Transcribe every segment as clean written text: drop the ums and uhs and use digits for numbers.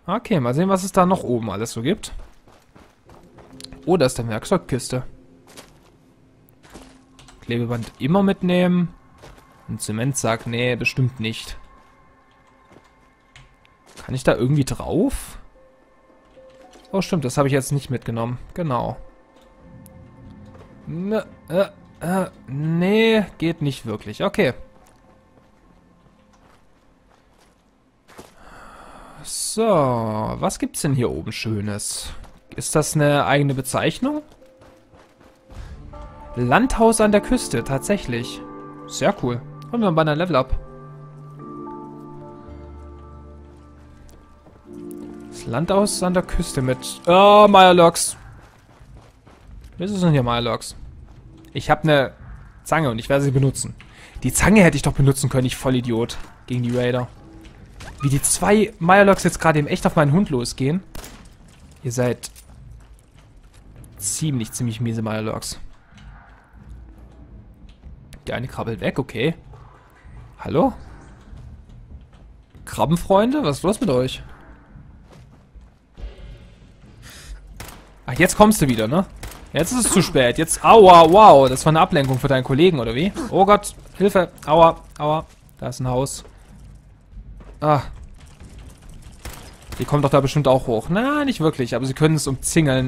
Okay, mal sehen, was es da noch oben alles so gibt. Oh, da ist eine Werkzeugkiste. Klebeband immer mitnehmen. Ein Zementsack, nee, bestimmt nicht. Kann ich da irgendwie drauf? Oh, stimmt, das habe ich jetzt nicht mitgenommen. Genau. Nee, geht nicht wirklich. Okay. So, was gibt's denn hier oben Schönes? Ist das eine eigene Bezeichnung? Landhaus an der Küste, tatsächlich. Sehr cool. Kommen wir bei einer Level Up. Das Landhaus an der Küste mit... Oh, Mirelocks. Wieso sind hier Mirelocks? Ich habe eine Zange und ich werde sie benutzen. Die Zange hätte ich doch benutzen können, ich Vollidiot. Gegen die Raider. Wie die zwei Mirelocks jetzt gerade eben echt auf meinen Hund losgehen. Ihr seid ziemlich miese Mirelocks. Der eine krabbelt weg, okay. Hallo? Krabbenfreunde? Was ist los mit euch? Ach, jetzt kommst du wieder, ne? Jetzt ist es zu spät. Jetzt, aua, wow. Das war eine Ablenkung für deinen Kollegen, oder wie? Oh Gott, Hilfe. Aua, aua. Da ist ein Haus. Ah. Die kommt doch da bestimmt auch hoch. Na, nicht wirklich, aber sie können es umzingeln.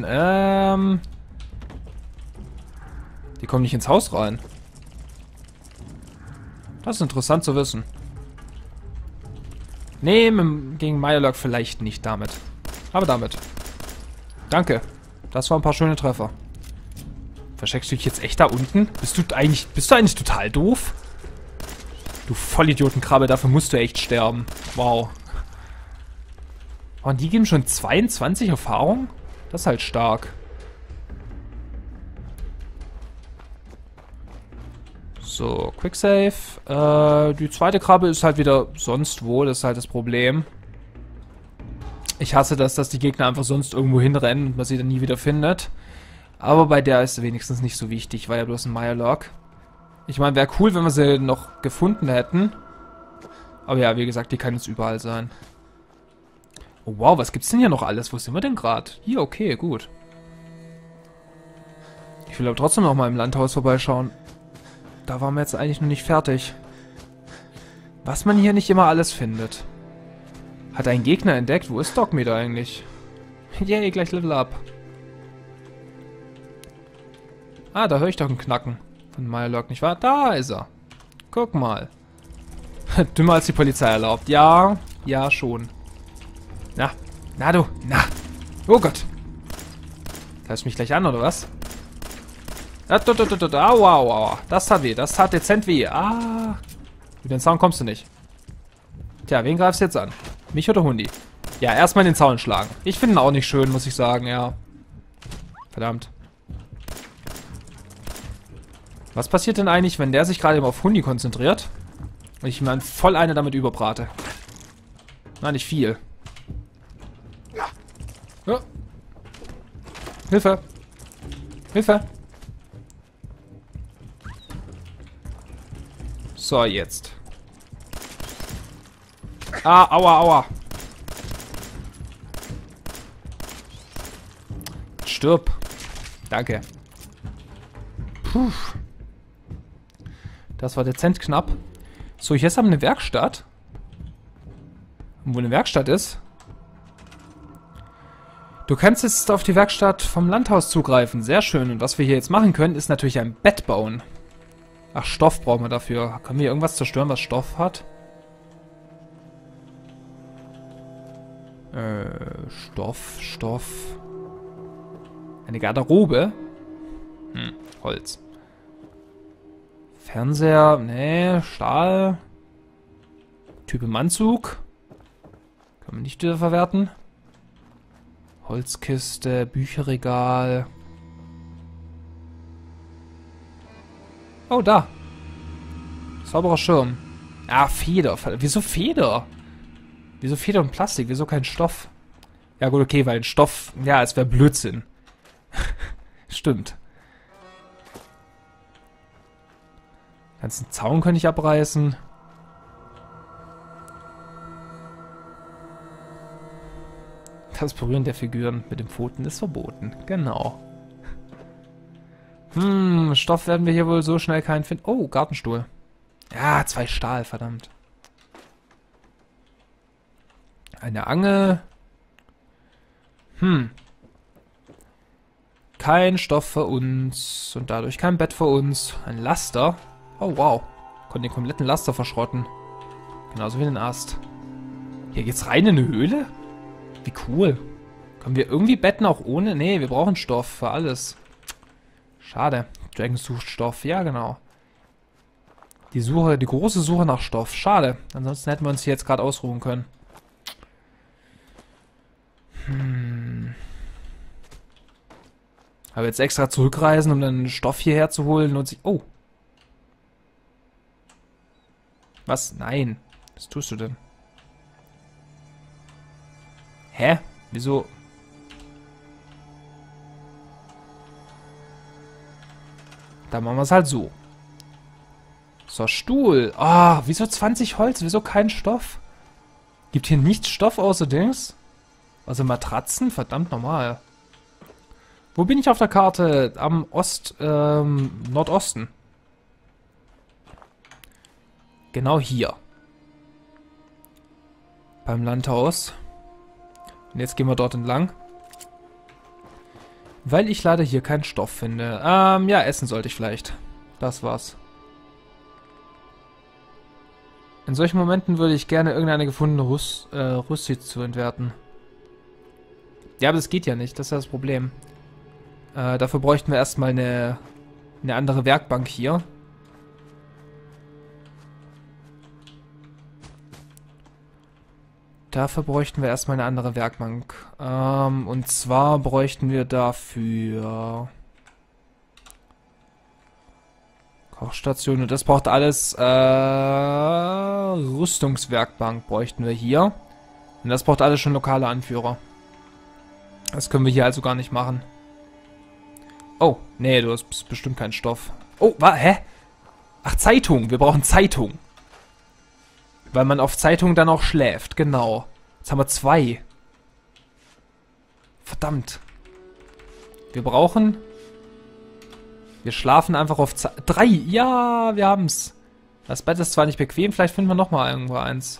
Die kommen nicht ins Haus rein. Das ist interessant zu wissen. Nee, gegen Mirelurk vielleicht nicht damit. Aber damit. Danke. Das waren ein paar schöne Treffer. Versteckst du dich jetzt echt da unten? Bist du eigentlich total doof? Du Vollidiotenkrabbe, dafür musst du echt sterben. Wow. Oh, und die geben schon 22 Erfahrung? Das ist halt stark. So, Quicksave. Die zweite Krabbe ist halt wieder sonst wo. Das ist halt das Problem. Ich hasse das, dass die Gegner einfach sonst irgendwo hinrennen und man sie dann nie wieder findet. Aber bei der ist sie wenigstens nicht so wichtig. War ja bloß ein Mirelurk. Ich meine, wäre cool, wenn wir sie noch gefunden hätten. Aber ja, wie gesagt, die kann jetzt überall sein. Oh, wow, was gibt's denn hier noch alles? Wo sind wir denn gerade? Hier, okay, gut. Ich will aber trotzdem noch mal im Landhaus vorbeischauen. Da waren wir jetzt eigentlich noch nicht fertig. Was man hier nicht immer alles findet. Hat ein Gegner entdeckt? Wo ist Dogmeat eigentlich? Yay, gleich Level Up. Ah, da höre ich doch ein Knacken von Mirelurk, nicht wahr? Da ist er. Guck mal. Dümmer als die Polizei erlaubt. Ja, ja schon. Na du, na. Oh Gott. Greifst du mich gleich an, oder was? Aua, aua. Das tat weh, das tat dezent weh. Ah. Über den Zaun kommst du nicht. Tja, wen greifst du jetzt an? Mich oder Hundi? Ja, erstmal den Zaun schlagen. Ich finde ihn auch nicht schön, muss ich sagen, ja. Verdammt. Was passiert denn eigentlich, wenn der sich gerade eben auf Hundi konzentriert? Und ich mir voll eine damit überbrate? Na, nicht viel. Oh. Hilfe. Hilfe. So, jetzt. Ah, aua, aua. Stirb. Danke. Puh. Das war dezent knapp. So, jetzt haben wir eine Werkstatt. Und wo eine Werkstatt ist... Du kannst jetzt auf die Werkstatt vom Landhaus zugreifen. Sehr schön. Und was wir hier jetzt machen können, ist natürlich ein Bett bauen. Ach, Stoff brauchen wir dafür. Können wir irgendwas zerstören, was Stoff hat? Stoff. Eine Garderobe? Holz. Fernseher, nee, Stahl. Typ im Anzug. Können wir nicht wieder verwerten. Holzkiste, Bücherregal. Oh, da. Sauberer Schirm. Ah, Feder. Wieso Feder? Wieso Feder und Plastik? Wieso kein Stoff? Ja gut, okay, weil Stoff... Ja, es wäre Blödsinn. Stimmt. Ganzen Zaun könnte ich abreißen. Das Berühren der Figuren mit den Pfoten ist verboten. Genau. Stoff werden wir hier wohl so schnell keinen finden. Oh, Gartenstuhl. Ja, 2 Stahl, verdammt. Eine Angel. Kein Stoff für uns und dadurch kein Bett für uns. Ein Laster. Oh, wow. Konnten den kompletten Laster verschrotten. Genauso wie den Ast. Hier geht's rein in eine Höhle? Wie cool. Können wir irgendwie betten auch ohne? Nee, wir brauchen Stoff für alles. Schade. Dragon sucht Stoff. Ja, genau. Die große Suche nach Stoff. Schade. Ansonsten hätten wir uns hier jetzt gerade ausruhen können. Aber jetzt extra zurückreisen, um dann Stoff hierher zu holen und sich... Oh. Was? Nein. Was tust du denn? Hä? Wieso? Dann machen wir es halt so. So, Stuhl. Ah, wieso 20 Holz? Wieso kein Stoff? Gibt hier nichts Stoff außer Dings? Also Matratzen? Verdammt normal. Wo bin ich auf der Karte? Am Nordosten. Genau hier. Beim Landhaus. Und jetzt gehen wir dort entlang. Weil ich leider hier keinen Stoff finde. Ja, essen sollte ich vielleicht. Das war's. In solchen Momenten würde ich gerne irgendeine gefundene Rüstung zu entwerten. Ja, aber das geht ja nicht. Das ist ja das Problem. Dafür bräuchten wir erstmal eine andere Werkbank hier. Dafür bräuchten wir erstmal eine andere Werkbank. Und zwar bräuchten wir dafür Kochstation. Und das braucht alles Rüstungswerkbank bräuchten wir hier. Und das braucht alles schon lokale Anführer. Das können wir hier also gar nicht machen. Oh, nee, du hast bestimmt keinen Stoff. Oh, hä? Ach, Zeitung. Wir brauchen Zeitung. Weil man auf Zeitung dann auch schläft, genau. Jetzt haben wir 2. Verdammt. Wir schlafen einfach auf 3. Ja, wir haben's. Das Bett ist zwar nicht bequem, vielleicht finden wir nochmal irgendwo eins.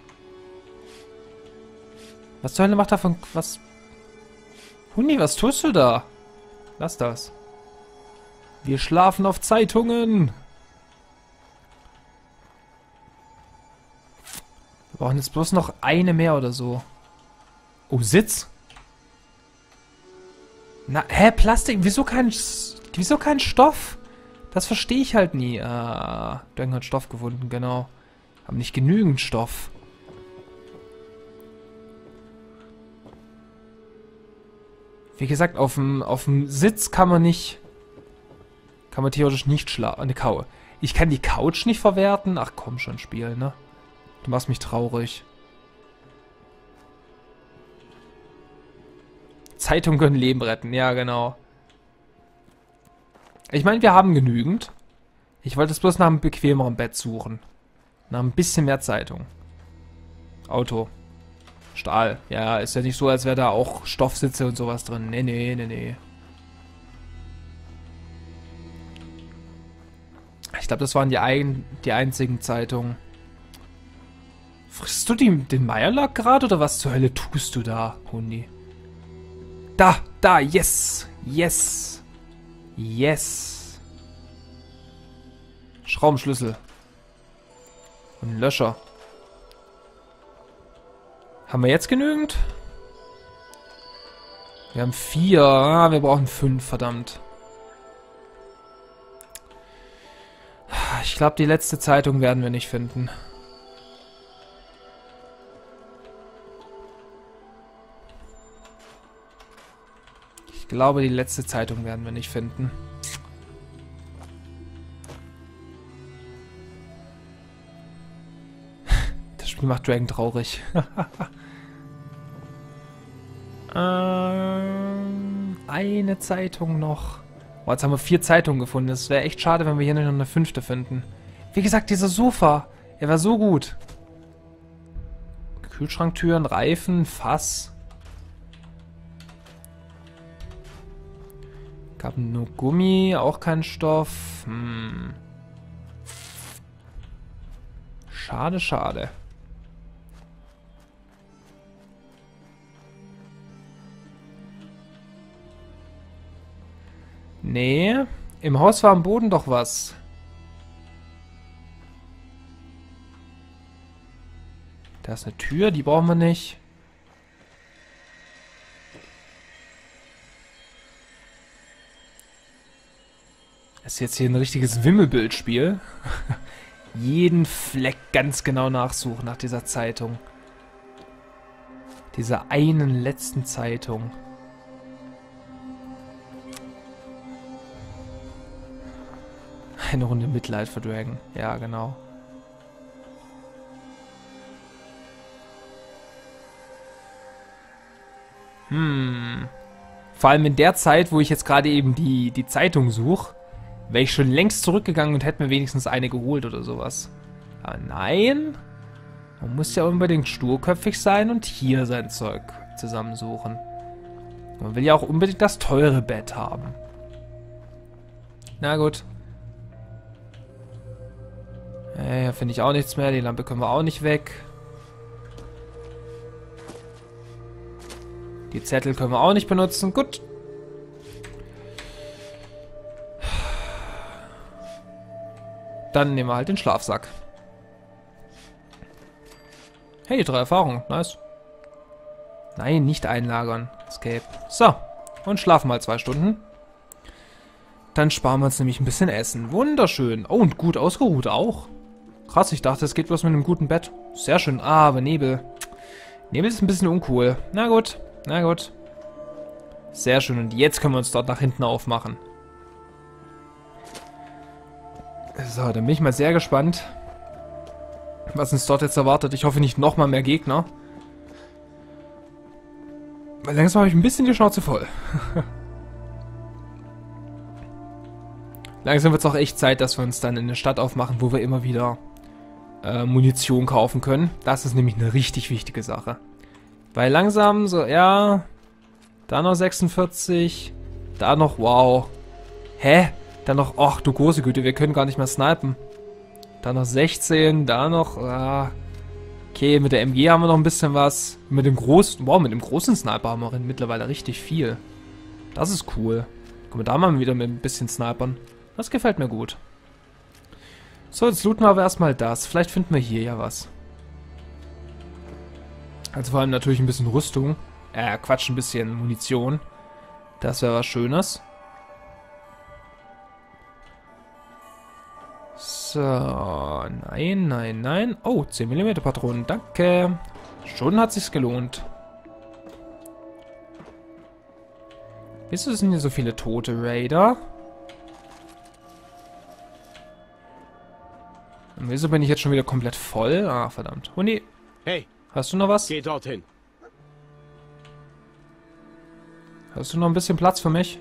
Was zur Hölle macht davon... Was... Huni, was tust du da? Lass das. Wir schlafen auf Zeitungen. Wir brauchen jetzt bloß noch eine mehr oder so. Oh, Sitz? Na, hä, Plastik? Wieso kein Stoff? Das verstehe ich halt nie. Dragon hat Stoff gefunden, genau. Haben nicht genügend Stoff. Wie gesagt, auf dem Sitz kann man theoretisch nicht schlafen. Eine Couch. Ich kann die Couch nicht verwerten? Ach komm schon, Spiel, ne? Du machst mich traurig. Zeitung können Leben retten, ja genau. Ich meine, wir haben genügend. Ich wollte es bloß nach einem bequemeren Bett suchen. Nach ein bisschen mehr Zeitung. Auto. Stahl. Ja, ist ja nicht so, als wäre da auch Stoffsitze und sowas drin. Nee, nee, nee, nee. Ich glaube, das waren die einzigen Zeitungen. Frisst du den Meierlack gerade oder was zur Hölle tust du da, Hundi? Da, yes, yes, yes. Schraubenschlüssel. Und Löscher. Haben wir jetzt genügend? Wir haben 4. Ah, wir brauchen 5, verdammt. Ich glaube, die letzte Zeitung werden wir nicht finden. Ich glaube, die letzte Zeitung werden wir nicht finden. Das Spiel macht Dragon traurig. Eine Zeitung noch. Oh, jetzt haben wir 4 Zeitungen gefunden. Es wäre echt schade, wenn wir hier noch eine 5. finden. Wie gesagt, dieser Sofa. Er war so gut. Kühlschranktüren, Reifen, Fass. Gab nur Gummi, auch kein Stoff. Schade, schade. Nee, im Haus war am Boden doch was. Da ist eine Tür, die brauchen wir nicht. Das ist jetzt hier ein richtiges Wimmelbildspiel. Jeden Fleck ganz genau nachsuchen nach dieser Zeitung. Dieser einen letzten Zeitung. Eine Runde Mitleid für Dragon. Ja, genau. Vor allem in der Zeit, wo ich jetzt gerade eben die Zeitung suche, wäre ich schon längst zurückgegangen und hätte mir wenigstens eine geholt oder sowas. Aber nein. Man muss ja unbedingt sturköpfig sein und hier sein Zeug zusammensuchen. Man will ja auch unbedingt das teure Bett haben. Na gut. Hier finde ich auch nichts mehr. Die Lampe können wir auch nicht weg. Die Zettel können wir auch nicht benutzen. Gut. Dann nehmen wir halt den Schlafsack. Hey, 3 Erfahrungen. Nice. Nein, nicht einlagern. Escape. So. Und schlafen mal 2 Stunden. Dann sparen wir uns nämlich ein bisschen Essen. Wunderschön. Oh, und gut ausgeruht auch. Krass, ich dachte, es geht bloß mit einem guten Bett. Sehr schön. Ah, aber Nebel. Nebel ist ein bisschen uncool. Na gut. Na gut. Sehr schön. Und jetzt können wir uns dort nach hinten aufmachen. So, dann bin ich mal sehr gespannt, was uns dort jetzt erwartet. Ich hoffe nicht nochmal mehr Gegner. Weil langsam habe ich ein bisschen die Schnauze voll. Langsam wird es auch echt Zeit, dass wir uns dann in eine Stadt aufmachen, wo wir immer wieder Munition kaufen können. Das ist nämlich eine richtig wichtige Sache. Weil langsam so, ja, da noch 46, da noch, wow. Hä? Da noch, ach du große Güte, wir können gar nicht mehr snipen. Da noch 16, da noch, okay, mit der MG haben wir noch ein bisschen was. Mit dem großen, wow, mit dem großen Sniper haben wir mittlerweile richtig viel. Das ist cool. Guck mal, da haben wir wieder mit ein bisschen Snipern. Das gefällt mir gut. So, jetzt looten wir aber erstmal das. Vielleicht finden wir hier ja was. Also vor allem natürlich ein bisschen Rüstung. Quatsch, ein bisschen Munition. Das wäre was Schönes. So, nein, nein, nein. Oh, 10 mm Patronen, danke. Schon hat sich's gelohnt. Wieso sind hier so viele tote Raider? Und wieso bin ich jetzt schon wieder komplett voll? Ah, verdammt. Hundi, Hey, hast du noch was? geh dorthin. Hast du noch ein bisschen Platz für mich?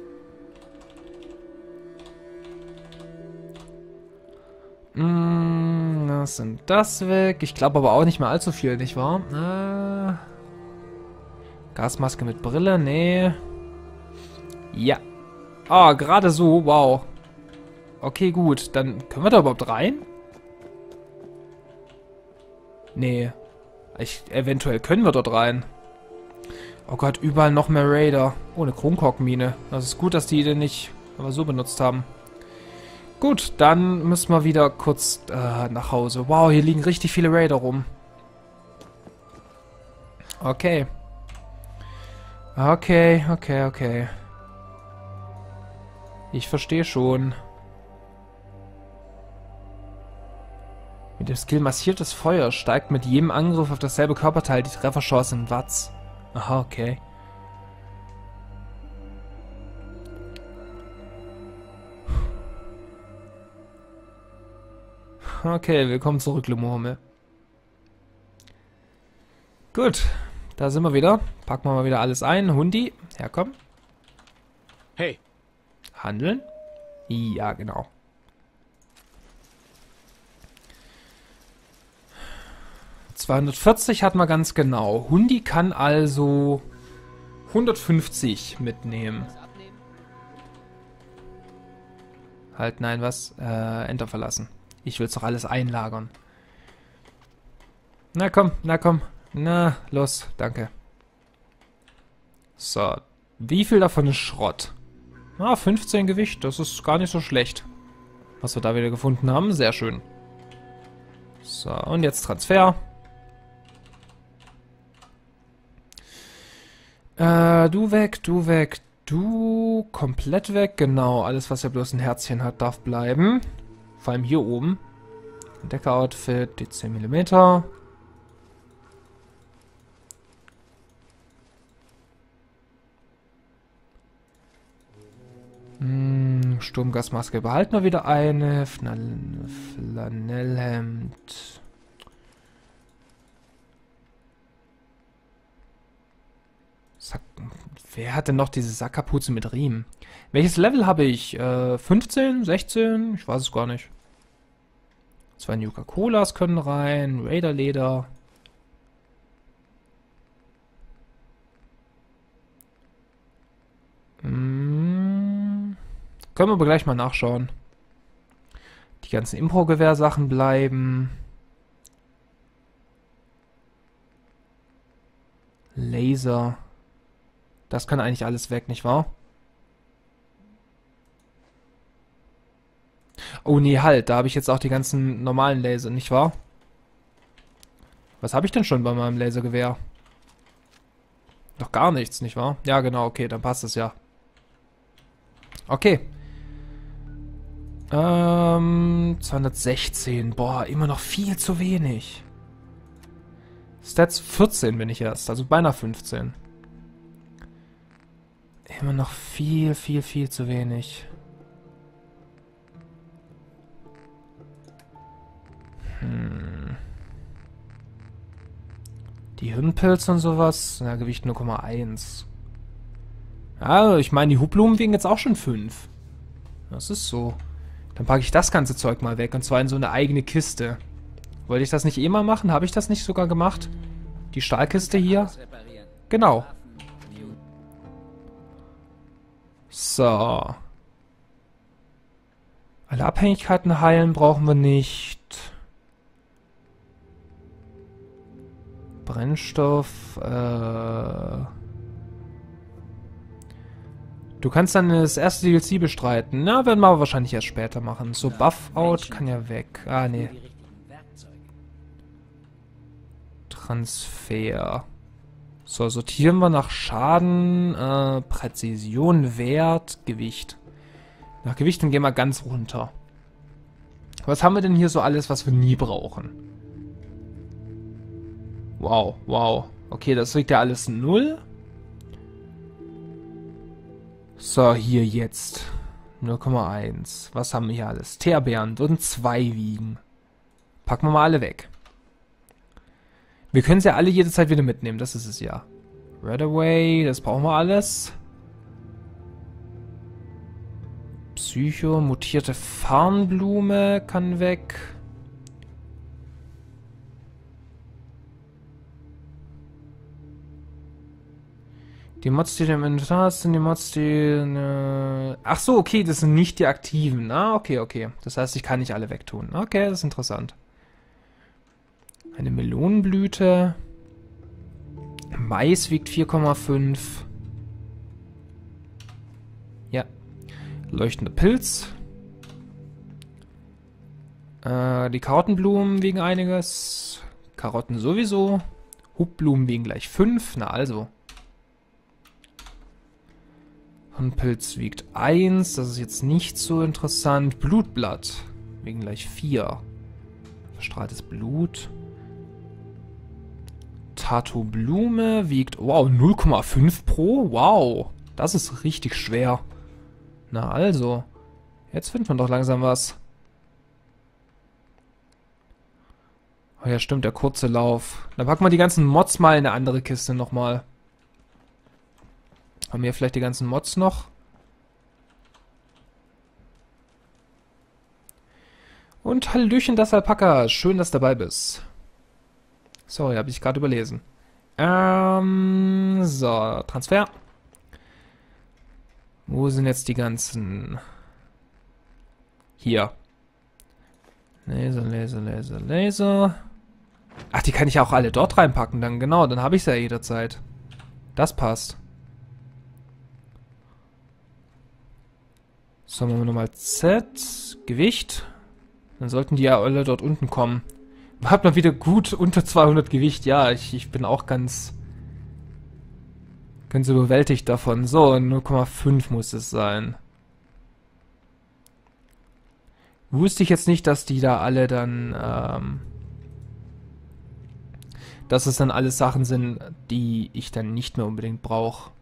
Das sind das weg. Ich glaube aber auch nicht mehr allzu viel, nicht wahr? Gasmaske mit Brille, nee. Ja. Ah, gerade so, wow. Okay, gut. Dann können wir da überhaupt rein? Nee. Eventuell können wir dort rein. Oh Gott, überall noch mehr Raider. Oh, eine Kronkorkenmine. Das ist gut, dass die den nicht aber so benutzt haben. Gut, dann müssen wir wieder kurz nach Hause. Wow, hier liegen richtig viele Raider rum. Okay. Okay. Ich verstehe schon. Mit dem Skill massiertes Feuer steigt mit jedem Angriff auf dasselbe Körperteil die Trefferchance in Watts. Aha, okay. Okay, willkommen zurück, Lumorme. Gut, da sind wir wieder. Packen wir mal wieder alles ein. Hundi, herkommen. Hey. Handeln? Ja, genau. ...240 hat man ganz genau. Hundi kann also 150 mitnehmen. Halt, nein, was? Enter verlassen. Ich will's doch alles einlagern. Na komm, na komm. Na, los, danke. So, wie viel davon ist Schrott? Ah, 15 Gewicht, das ist gar nicht so schlecht. Was wir da wieder gefunden haben, sehr schön. So, und jetzt Transfer. Du weg, du weg, du komplett weg. Genau, alles, was ja bloß ein Herzchen hat, darf bleiben. Vor allem hier oben. Entdecker-Outfit, die 10 mm. Sturmgasmaske behalten wir wieder eine. Flanellhemd. Wer hat denn noch diese Sackkapuze mit Riemen? Welches Level habe ich? 15? 16? Ich weiß es gar nicht. 2 Nuka-Colas können rein. Raider-Leder. Können wir aber gleich mal nachschauen. Die ganzen Impro-Gewehr-Sachen bleiben. Laser. Das kann eigentlich alles weg, nicht wahr? Oh nee, halt. Da habe ich jetzt auch die ganzen normalen Laser, nicht wahr? Was habe ich denn schon bei meinem Lasergewehr? Doch gar nichts, nicht wahr? Ja, genau, okay, dann passt es ja. Okay. 216. Boah, immer noch viel zu wenig. Stats 14 bin ich erst, also beinahe 15. Immer noch viel, viel, viel zu wenig. Die Hirnpilze und sowas, na, Gewicht 0,1. Ja, ich meine, die Hubblumen wiegen jetzt auch schon 5. Das ist so. Dann packe ich das ganze Zeug mal weg, und zwar in so eine eigene Kiste. Wollte ich das nicht eh mal machen? Habe ich das nicht sogar gemacht? Die Stahlkiste hier? Genau. So. Alle Abhängigkeiten heilen brauchen wir nicht. Brennstoff, Du kannst dann das erste DLC bestreiten. Na, werden wir aber wahrscheinlich erst später machen. So, Buff-Out kann ja weg. Ah, nee. Transfer. So, sortieren wir nach Schaden, Präzision, Wert, Gewicht. Nach Gewicht dann gehen wir ganz runter. Was haben wir denn hier so alles, was wir nie brauchen? Wow, wow. Okay, das liegt ja alles 0. So, hier jetzt. 0,1. Was haben wir hier alles? Teerbeeren würden 2 wiegen. Packen wir mal alle weg. Wir können sie ja alle jederzeit wieder mitnehmen, das ist es ja. Redaway, das brauchen wir alles. Psycho, mutierte Farnblume kann weg. Die Mods, die du im Inventar hast, sind die Mods, die... Ach so, okay, das sind nicht die aktiven. Ah, okay, okay. Das heißt, ich kann nicht alle wegtun. Okay, das ist interessant. Eine Melonenblüte. Mais wiegt 4,5. Ja. Leuchtender Pilz. Die Karottenblumen wiegen einiges. Karotten sowieso. Hubblumen wiegen gleich 5. Na also. Pilz wiegt 1, das ist jetzt nicht so interessant. Blutblatt wiegen gleich 4. Verstrahltes Blut. Tattoo-Blume wiegt, wow, 0,5 pro? Wow, das ist richtig schwer. Na also, jetzt findet man doch langsam was. Oh ja, stimmt, der kurze Lauf. Dann packen wir die ganzen Mods mal in eine andere Kiste nochmal. Haben wir vielleicht die ganzen Mods noch? Und Hallöchen, das Alpaka. Schön, dass du dabei bist. Sorry, habe ich gerade überlesen. So, Transfer. Wo sind jetzt die ganzen Hier. Laser, Laser, Laser, Laser. Ach, die kann ich auch alle dort reinpacken dann. Genau, dann habe ich sie ja jederzeit. Das passt. So, machen wir nochmal Z. Gewicht. Dann sollten die ja alle dort unten kommen. Hat man wieder gut unter 200 Gewicht. Ja, ich bin auch ganz überwältigt davon. So, 0,5 muss es sein. Wusste ich jetzt nicht, dass die da alle dann, dass es dann alles Sachen sind, die ich dann nicht mehr unbedingt brauche.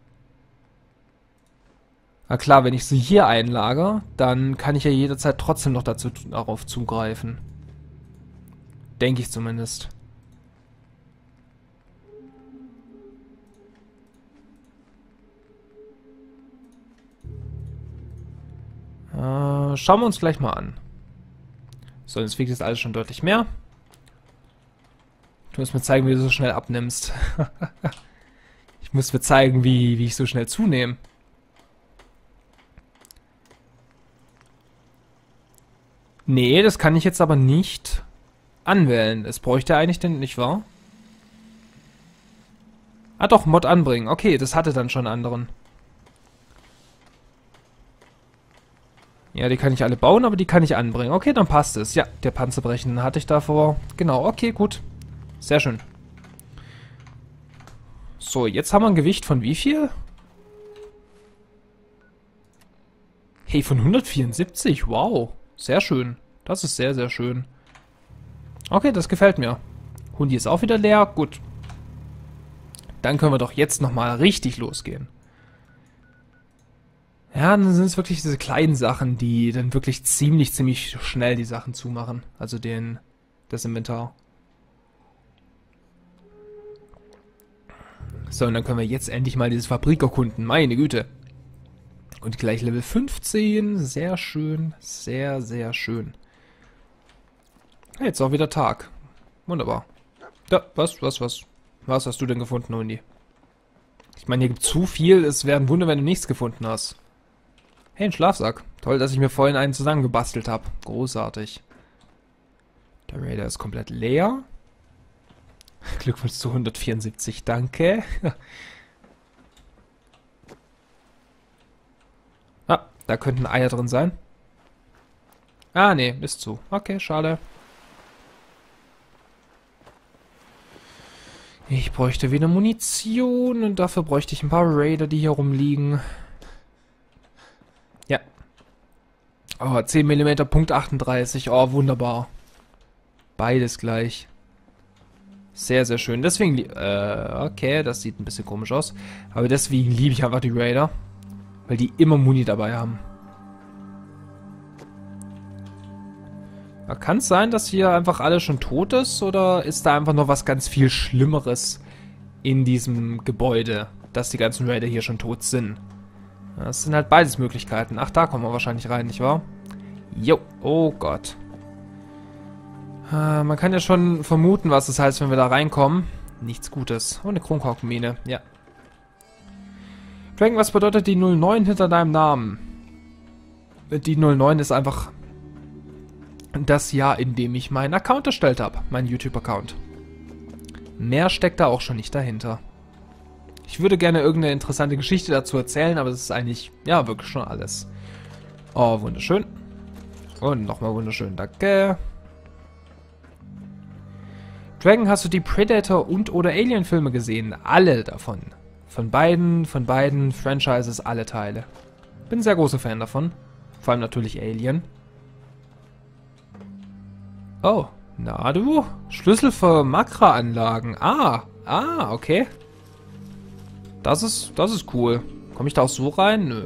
Na klar, wenn ich sie hier einlager, dann kann ich ja jederzeit trotzdem noch darauf zugreifen. Denke ich zumindest. Schauen wir uns gleich mal an. So, jetzt wiegt jetzt alles schon deutlich mehr. Du musst mir zeigen, wie du so schnell abnimmst. Ich muss mir zeigen, wie ich so schnell zunehme. Nee, das kann ich jetzt aber nicht anwählen. Es bräuchte eigentlich denn, nicht wahr? Ah doch, Mod anbringen. Okay, das hatte dann schon anderen. Ja, die kann ich alle bauen, aber die kann ich anbringen. Okay, dann passt es. Ja, der Panzerbrechen hatte ich davor. Genau, okay, gut. Sehr schön. So, jetzt haben wir ein Gewicht von wie viel? Hey, von 174. Wow. Sehr schön. Das ist sehr, sehr schön. Okay, das gefällt mir. Hundi ist auch wieder leer. Gut. Dann können wir doch jetzt nochmal richtig losgehen. Ja, dann sind es wirklich diese kleinen Sachen, die dann wirklich ziemlich schnell die Sachen zumachen. Also das Inventar. So, und dann können wir jetzt endlich mal diese Fabrik erkunden. Meine Güte. Und gleich Level 15. Sehr schön. Sehr, sehr schön. Jetzt auch wieder Tag. Wunderbar. Ja, was hast du denn gefunden, Hundi? Ich meine, hier gibt zu viel. Es wäre ein Wunder, wenn du nichts gefunden hast. Hey, ein Schlafsack. Toll, dass ich mir vorhin einen zusammengebastelt habe. Großartig. Der Raider ist komplett leer. Glückwunsch zu 174, danke. Ah, da könnten Eier drin sein. Ah, nee, ist zu. Okay, schade. Ich bräuchte wieder Munition und dafür bräuchte ich ein paar Raider, die hier rumliegen. Ja. Oh, 10 mm, Punkt 38. Oh, wunderbar. Beides gleich. Sehr, sehr schön. Deswegen, okay, das sieht ein bisschen komisch aus. Aber deswegen liebe ich einfach die Raider. Weil die immer Muni dabei haben. Kann es sein, dass hier einfach alles schon tot ist? Oder ist da einfach noch was ganz viel Schlimmeres in diesem Gebäude? Dass die ganzen Raider hier schon tot sind. Das sind halt beides Möglichkeiten. Ach, da kommen wir wahrscheinlich rein, nicht wahr? Jo, oh Gott. Man kann ja schon vermuten, was das heißt, wenn wir da reinkommen. Nichts Gutes. Oh, eine Kronkorkenmine, ja. Dragon, was bedeutet die 09 hinter deinem Namen? Die 09 ist einfach das Jahr, in dem ich meinen Account erstellt habe. Meinen YouTube-Account. Mehr steckt da auch schon nicht dahinter. Ich würde gerne irgendeine interessante Geschichte dazu erzählen, aber das ist eigentlich, ja, wirklich schon alles. Oh, wunderschön. Und nochmal wunderschön, danke. Dragon, hast du die Predator- und oder Alien-Filme gesehen? Alle davon. Von beiden Franchises, alle Teile. Bin ein sehr großer Fan davon. Vor allem natürlich Alien. Oh, na du? Schlüssel für Makra-Anlagen. Ah, okay. Das ist cool. Komme ich da auch so rein? Nö.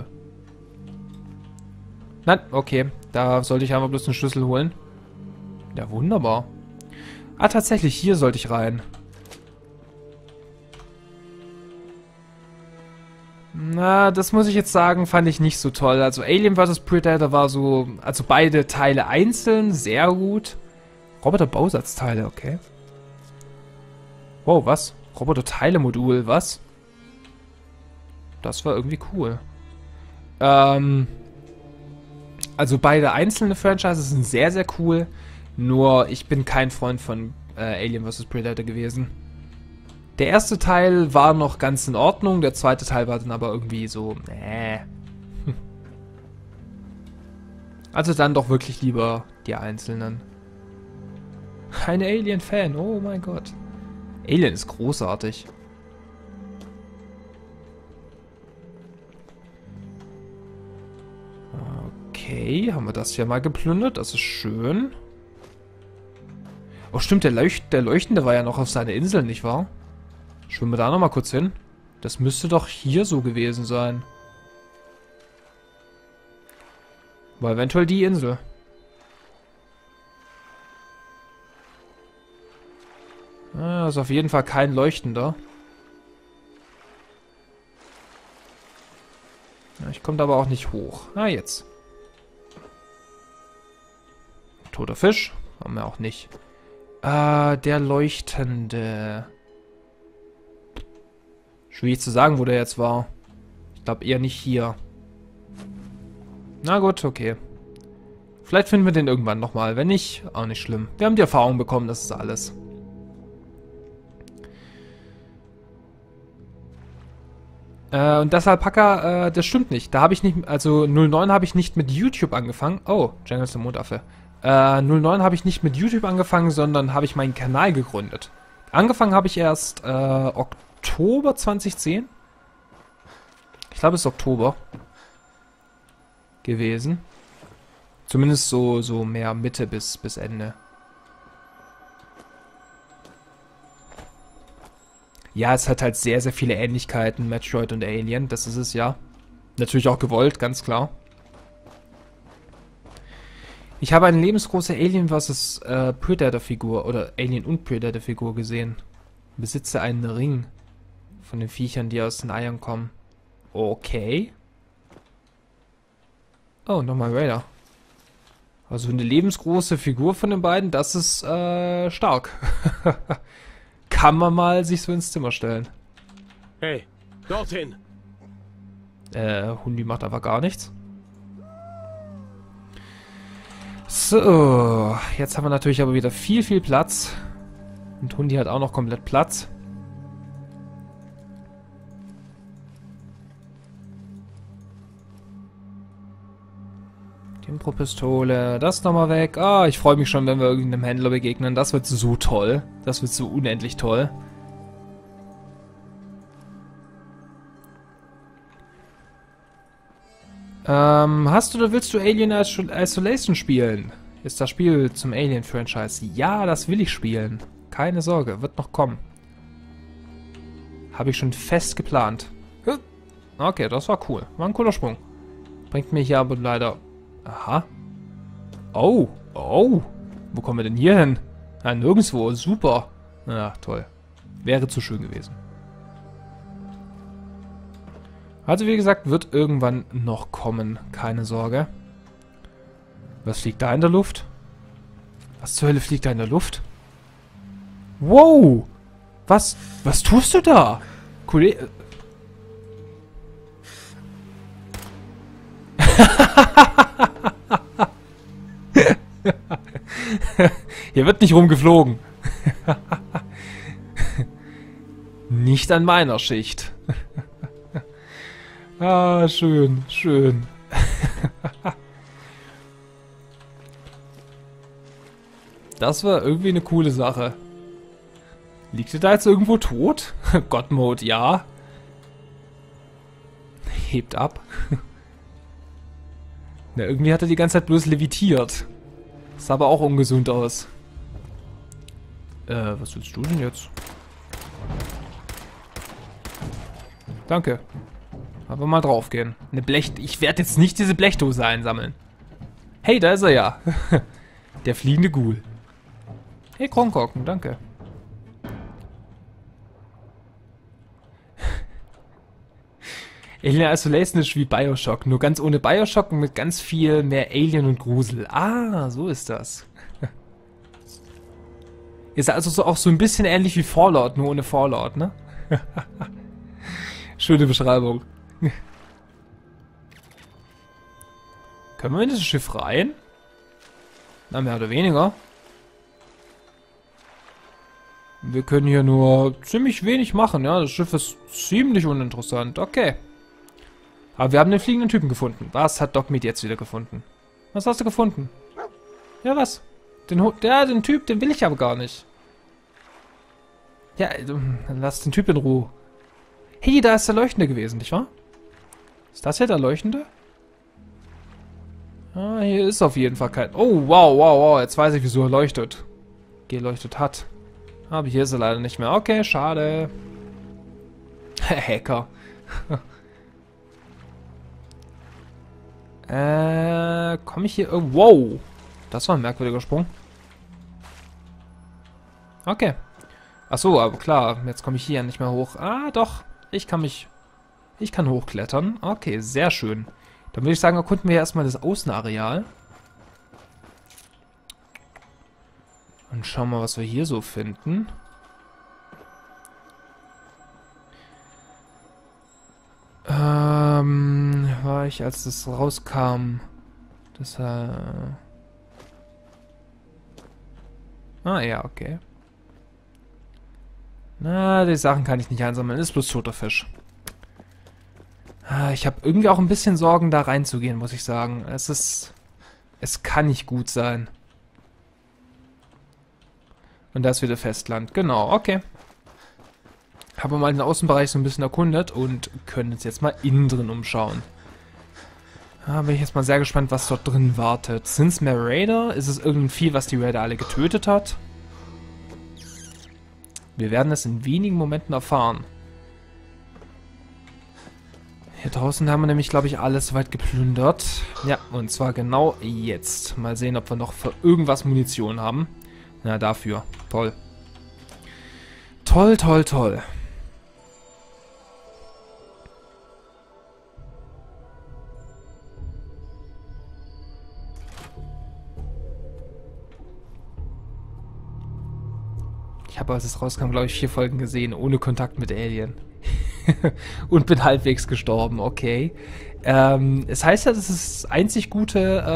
Nein, okay. Da sollte ich einfach bloß einen Schlüssel holen. Ja, wunderbar. Ah, tatsächlich, hier sollte ich rein. Na, das muss ich jetzt sagen, fand ich nicht so toll. Also Alien vs. Predator war so, also beide Teile einzeln, sehr gut. Roboter-Bausatzteile, okay. Wow, was? Roboter-Teile-Modul, was? Das war irgendwie cool. Also beide einzelne Franchises sind sehr, sehr cool. Nur ich bin kein Freund von Alien vs. Predator gewesen. Der erste Teil war noch ganz in Ordnung, der zweite Teil war dann aber irgendwie so, Also dann doch wirklich lieber die einzelnen. Ein Alien-Fan, oh mein Gott. Alien ist großartig. Okay, haben wir das hier mal geplündert, das ist schön. Oh stimmt, der Leuchtende war ja noch auf seiner Insel, nicht wahr? Schwimmen wir da nochmal kurz hin? Das müsste doch hier so gewesen sein. War eventuell die Insel. Ah, ist auf jeden Fall kein Leuchtender. Ja, ich komme da aber auch nicht hoch. Ah, jetzt. Toter Fisch. Haben wir auch nicht. Der Leuchtende. Schwierig zu sagen, wo der jetzt war. Ich glaube eher nicht hier. Na gut, okay. Vielleicht finden wir den irgendwann nochmal. Wenn nicht, auch nicht schlimm. Wir haben die Erfahrung bekommen, das ist alles. Und das Alpaka, das stimmt nicht. Da habe ich nicht, also 09 habe ich nicht mit YouTube angefangen. Oh, Jangles der Mondaffe. 09 habe ich nicht mit YouTube angefangen, sondern habe ich meinen Kanal gegründet. Angefangen habe ich erst Oktober 2010. Ich glaube, es ist Oktober gewesen. Zumindest so mehr Mitte bis Ende. Ja, es hat halt sehr, sehr viele Ähnlichkeiten, Metroid und Alien. Das ist es ja. Natürlich auch gewollt, ganz klar. Ich habe eine lebensgroße Alien vs. Predator-Figur oder Alien- und Predator-Figur gesehen. Besitze einen Ring von den Viechern, die aus den Eiern kommen. Okay. Oh, nochmal Raider. Also eine lebensgroße Figur von den beiden, das ist stark. Kann man mal sich so ins Zimmer stellen. Hey, dorthin! Hundi macht einfach gar nichts. So, jetzt haben wir natürlich aber wieder viel, viel Platz. Und Hundi hat auch noch komplett Platz. Impro-Pistole, das nochmal weg. Ah, ich freue mich schon, wenn wir irgendeinem Händler begegnen. Das wird so toll. Das wird so unendlich toll. Hast du oder willst du Alien Isolation spielen? Ist das Spiel zum Alien-Franchise? Ja, das will ich spielen. Keine Sorge, wird noch kommen. Habe ich schon fest geplant. Okay, das war cool. War ein cooler Sprung. Bringt mir hier aber leider... Aha. Oh, oh. Wo kommen wir denn hier hin? Ah, nirgendwo. Super. Ja, toll. Wäre zu schön gewesen. Also wie gesagt, wird irgendwann noch kommen. Keine Sorge. Was fliegt da in der Luft? Was zur Hölle fliegt da in der Luft? Wow! Was tust du da? Kollege... Hier wird nicht rumgeflogen. Nicht an meiner Schicht. Ah, schön, schön. Das war irgendwie eine coole Sache. Liegt er da jetzt irgendwo tot? God-Mode, ja. Hebt ab. Na, irgendwie hat er die ganze Zeit bloß levitiert. Sah aber auch ungesund aus. Was willst du denn jetzt? Danke. Aber mal draufgehen. Eine Ich werde jetzt nicht diese Blechdose einsammeln. Hey, da ist er ja. Der fliegende Ghoul. Hey, Kronkorken, danke. Alien Isolation ist wie Bioshock, nur ganz ohne Bioshock und mit ganz viel mehr Alien und Grusel. Ah, so ist das. Ist also auch so ein bisschen ähnlich wie Fallout, nur ohne Fallout, ne? Schöne Beschreibung. Können wir in das Schiff rein? Na, mehr oder weniger. Wir können hier nur ziemlich wenig machen, ja. Das Schiff ist ziemlich uninteressant. Okay. Aber wir haben den fliegenden Typen gefunden. Was hat Dogmeat jetzt wieder gefunden? Was hast du gefunden? Ja, was? Den Typ, den will ich aber gar nicht. Ja, dann lass den Typ in Ruhe. Hey, da ist der Leuchtende gewesen, nicht wahr? Ist das hier der Leuchtende? Ah, hier ist auf jeden Fall kein... Oh, wow, wow, wow. Jetzt weiß ich, wieso er leuchtet. Geleuchtet hat. Aber hier ist er leider nicht mehr. Okay, schade. Hacker. Komme ich hier... wow. Das war ein merkwürdiger Sprung. Okay. Achso, aber klar. Jetzt komme ich hier nicht mehr hoch. Ah, doch. Ich kann hochklettern. Okay, sehr schön. Dann würde ich sagen, erkunden wir erstmal das Außenareal. Und schauen mal, was wir hier so finden. War ich, als das rauskam, das, ah, ja, okay. Na, die Sachen kann ich nicht einsammeln. Ist bloß toter Fisch. Ich habe irgendwie auch ein bisschen Sorgen, da reinzugehen, muss ich sagen. Es kann nicht gut sein. Und da ist wieder Festland. Genau, okay. Haben wir mal den Außenbereich so ein bisschen erkundet und können uns jetzt mal innen drin umschauen. Da bin ich jetzt mal sehr gespannt, was dort drin wartet. Sind es mehr Raider? Ist es irgendein Vieh, was die Raider alle getötet hat? Wir werden es in wenigen Momenten erfahren. Hier draußen haben wir nämlich, glaube ich, alles soweit geplündert. Ja, und zwar genau jetzt. Mal sehen, ob wir noch für irgendwas Munition haben. Na, dafür. Toll. Toll, toll, toll. Ich habe, als es rauskam, glaube ich, 4 Folgen gesehen, ohne Kontakt mit Alien. Und bin halbwegs gestorben, okay. Es heißt ja, dass es das einzig gute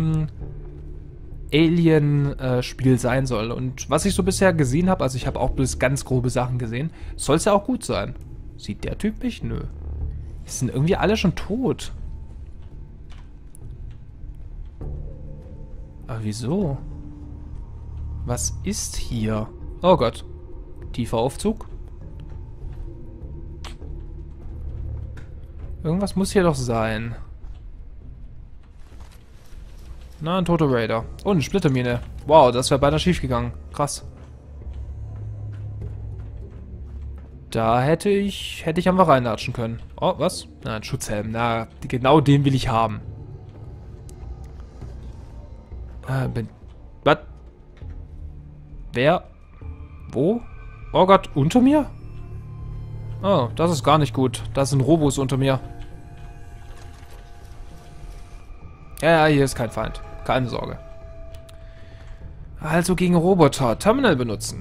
Alien-Spiel sein soll. Und was ich so bisher gesehen habe, also ich habe auch bloß ganz grobe Sachen gesehen, soll es ja auch gut sein. Sieht der Typ mich? Nö. Die sind irgendwie alle schon tot. Aber wieso? Was ist hier? Oh Gott. Tiefer Aufzug. Irgendwas muss hier doch sein. Na, ein toter Raider. Oh, eine Splittermine. Wow, das wäre beinahe schief gegangen. Krass. Da hätte ich einfach reinlatschen können. Oh, was? Na, ein Schutzhelm. Na, genau den will ich haben. Was? Wer? Wo? Oh Gott, unter mir? Oh, das ist gar nicht gut. Da sind Robos unter mir. Ja, hier ist kein Feind. Keine Sorge. Also gegen Roboter. Terminal benutzen.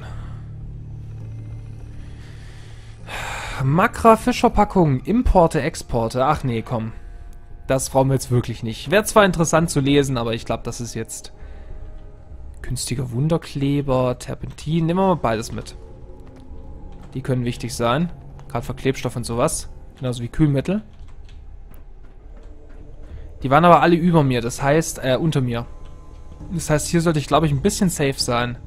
Makra Fischverpackung. Importe, Exporte. Ach nee, komm. Das brauchen wir jetzt wirklich nicht. Wäre zwar interessant zu lesen, aber ich glaube, das ist jetzt... Günstiger Wunderkleber, Terpentin. Nehmen wir mal beides mit. Die können wichtig sein. Gerade für Klebstoff und sowas. Genauso wie Kühlmittel. Die waren aber alle über mir. Das heißt, unter mir. Das heißt, hier sollte ich, glaube ich, ein bisschen safe sein.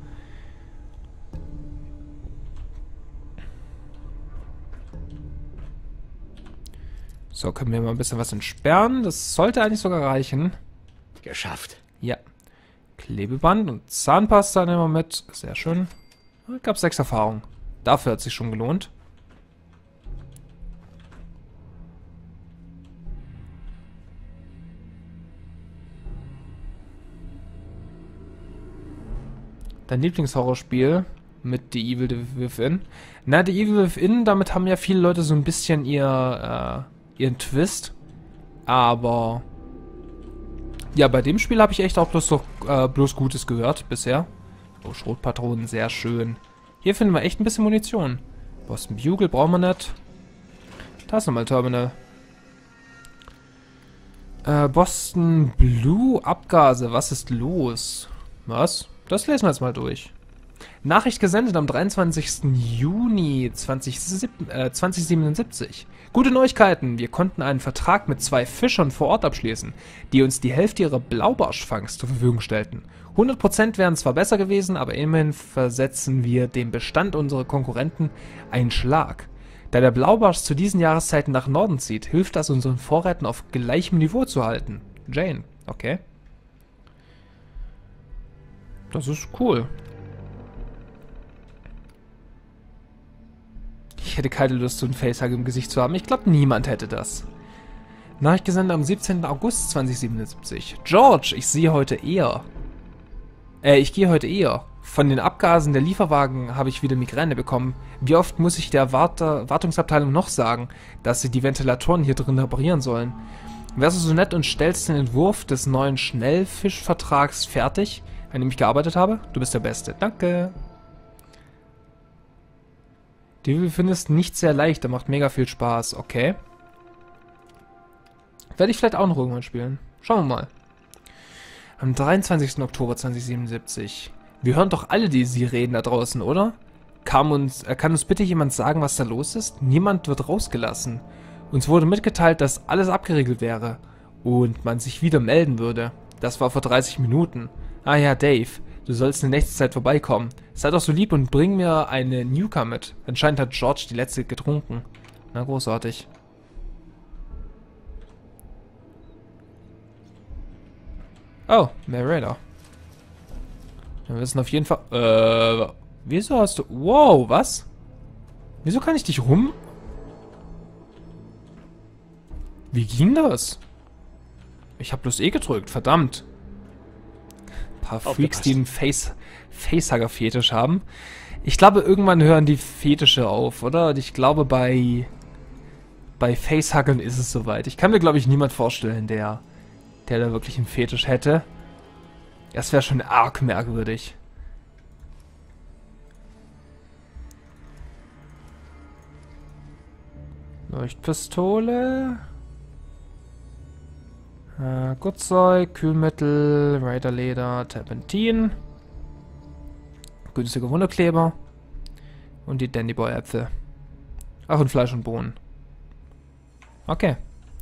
So, können wir mal ein bisschen was entsperren. Das sollte eigentlich sogar reichen. Geschafft. Ja. Klebeband und Zahnpasta nehmen wir mit. Sehr schön. Gab 6 Erfahrungen. Dafür hat es sich schon gelohnt. Dein Lieblingshorrorspiel mit The Evil Within. Na, The Evil Within, damit haben ja viele Leute so ein bisschen ihren Twist. Aber ja, bei dem Spiel habe ich echt auch bloß Gutes gehört bisher. Oh, Schrotpatronen, sehr schön. Hier finden wir echt ein bisschen Munition. Boston Bugle brauchen wir nicht. Da ist nochmal Terminal. Boston Blue Abgase. Was ist los? Was? Das lesen wir jetzt mal durch. Nachricht gesendet am 23. Juni 2077. Gute Neuigkeiten. Wir konnten einen Vertrag mit 2 Fischern vor Ort abschließen, die uns die Hälfte ihrer Blaubarschfangs zur Verfügung stellten. 100% wären zwar besser gewesen, aber immerhin versetzen wir dem Bestand unserer Konkurrenten einen Schlag. Da der Blaubarsch zu diesen Jahreszeiten nach Norden zieht, hilft das unseren Vorräten auf gleichem Niveau zu halten. Jane, okay. Das ist cool. Ich hätte keine Lust, so einen Facehug im Gesicht zu haben. Ich glaube, niemand hätte das. Nachricht gesendet am 17. August 2077. George, ich gehe heute eher. Von den Abgasen der Lieferwagen habe ich wieder Migräne bekommen. Wie oft muss ich der Wartungsabteilung noch sagen, dass sie die Ventilatoren hier drin reparieren sollen? Wärst du so nett und stellst den Entwurf des neuen Schnellfischvertrags fertig, an dem ich gearbeitet habe? Du bist der Beste. Danke. Die findest nicht sehr leicht, der macht mega viel Spaß. Okay. Werde ich vielleicht auch noch irgendwann spielen. Schauen wir mal. Am 23. Oktober 2077. Wir hören doch alle die Sirenen da draußen, oder? Kann uns bitte jemand sagen, was da los ist? Niemand wird rausgelassen. Uns wurde mitgeteilt, dass alles abgeregelt wäre und man sich wieder melden würde. Das war vor 30 Minuten. Ah ja, Dave, du sollst in der nächsten Zeit vorbeikommen. Sei doch so lieb und bring mir eine Nuka mit. Anscheinend hat George die letzte getrunken. Na, großartig. Oh, mehr Raider. Wir wissen auf jeden Fall... wieso hast du... Wow, was? Wieso kann ich dich rum... Wie ging das? Ich habe bloß E gedrückt, verdammt. Ein paar Freaks, die einen Facehugger-Fetisch haben. Ich glaube, irgendwann hören die Fetische auf, oder? Und ich glaube, bei Facehuggern ist es soweit. Ich kann mir, glaube ich, niemand vorstellen, der da wirklich einen Fetisch hätte. Das wäre schon arg merkwürdig. Leuchtpistole. Gutzeug, Kühlmittel, Raiderleder, Terpentin. Günstige Wunderkleber. Und die Dandyboy-Äpfel. Ach, und Fleisch und Bohnen. Okay.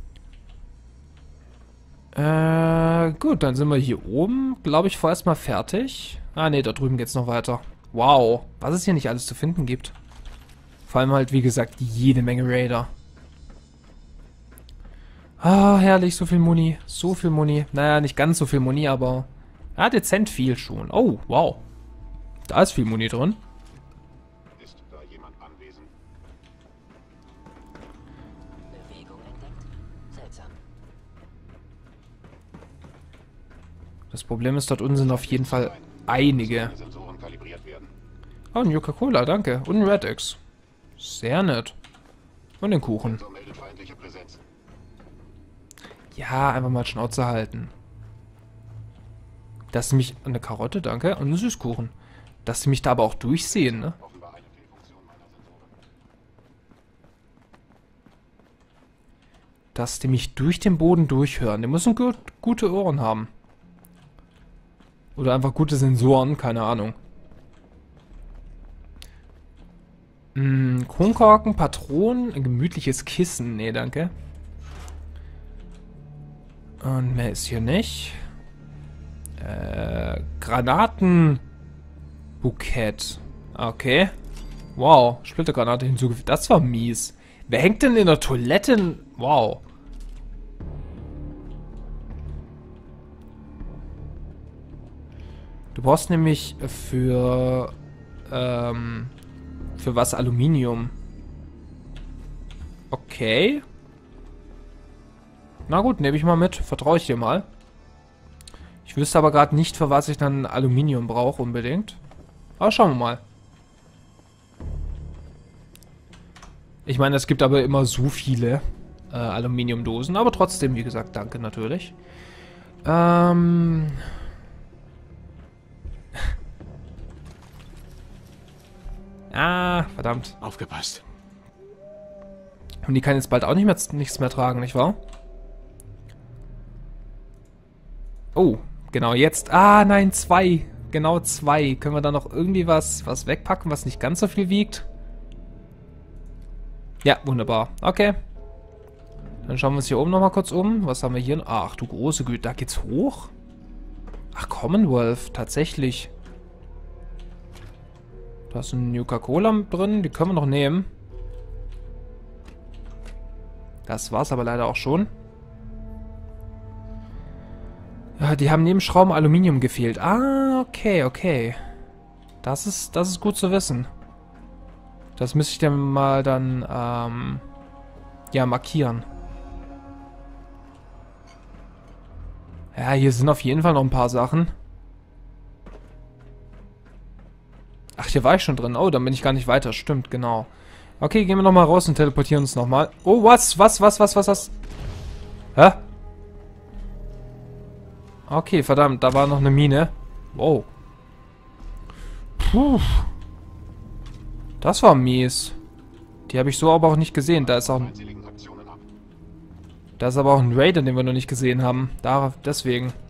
Gut, dann sind wir hier oben, glaube ich, vorerst mal fertig. Ah, ne, da drüben geht's noch weiter. Wow, was es hier nicht alles zu finden gibt. Vor allem halt, wie gesagt, jede Menge Raider. Ah, herrlich, so viel Muni. So viel Muni. Naja, nicht ganz so viel Muni, aber... Ja, dezent viel schon. Oh, wow. Da ist viel Muni drin. Ist da jemand anwesend? Bewegung entdeckt. Seltsam. Das Problem ist, dort unten sind auf jeden Fall einige. Sensoren kalibriert werden. Oh, ein Coca-Cola, danke. Und ein Red X. Sehr nett. Und den Kuchen. So meldet feindliche Präsenz. Ja, einfach mal Schnauze halten. Dass sie mich... Eine Karotte, danke. Und ein Süßkuchen. Dass sie mich da aber auch durchsehen, ne? Offenbar eine Fehlfunktion meiner Sensoren. Dass die mich durch den Boden durchhören. Die müssen gute Ohren haben. Oder einfach gute Sensoren, keine Ahnung. Kronkorken, Patronen, ein gemütliches Kissen. Nee, danke. Und mehr ist hier nicht. Granatenbukett. Okay. Wow, Splittergranate hinzugefügt. Das war mies. Wer hängt denn in der Toilette? Wow. Du brauchst nämlich für was Aluminium. Okay. Na gut, nehme ich mal mit. Vertraue ich dir mal. Ich wüsste aber gerade nicht, für was ich dann Aluminium brauche unbedingt. Aber schauen wir mal. Ich meine, es gibt aber immer so viele Aluminiumdosen. Aber trotzdem, wie gesagt, danke natürlich. Ah, verdammt. Aufgepasst. Und die kann jetzt bald auch nichts mehr tragen, nicht wahr? Oh, genau jetzt. Ah, nein, 2. Genau 2. Können wir da noch irgendwie was wegpacken, was nicht ganz so viel wiegt? Ja, wunderbar. Okay. Dann schauen wir uns hier oben nochmal kurz um. Was haben wir hier? Ach, du große Güte. Da geht's hoch? Ach, Commonwealth. Tatsächlich. Da ist ein Nuka-Cola drin. Die können wir noch nehmen. Das war's aber leider auch schon. Ja, die haben neben Schrauben Aluminium gefehlt. Ah, okay, okay. Das ist gut zu wissen. Das müsste ich dann mal ja, markieren. Ja, hier sind auf jeden Fall noch ein paar Sachen. Ach, hier war ich schon drin. Oh, dann bin ich gar nicht weiter. Stimmt, genau. Okay, gehen wir nochmal raus und teleportieren uns nochmal. Oh, was? Hä? Okay, verdammt, da war noch eine Mine. Wow. Puh. Das war mies. Die habe ich so aber auch nicht gesehen. Da ist aber auch ein Raider, den wir noch nicht gesehen haben. Deswegen.